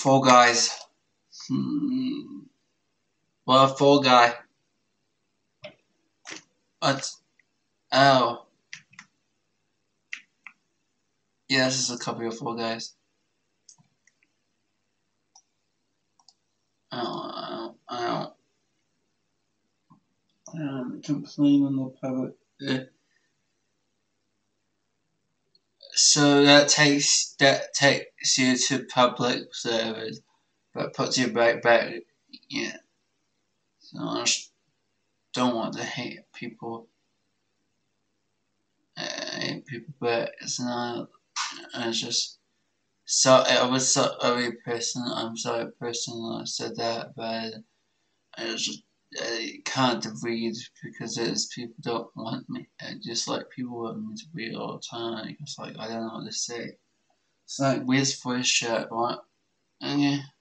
Fall Guys. Well, Fall Guy. What? Oh. Yeah, this is a copy of Fall Guys. I don't complain on the public. So that takes you to public service, but puts you back. Yeah. So I just don't want to hate people. But it's not. It's just. So I was sorry, person. I'm sorry, person. I said that, but I can't read because it's people don't want me. Just like people want me to read all the time. It's like I don't know what to say. It's like where's voice chat? What? Okay.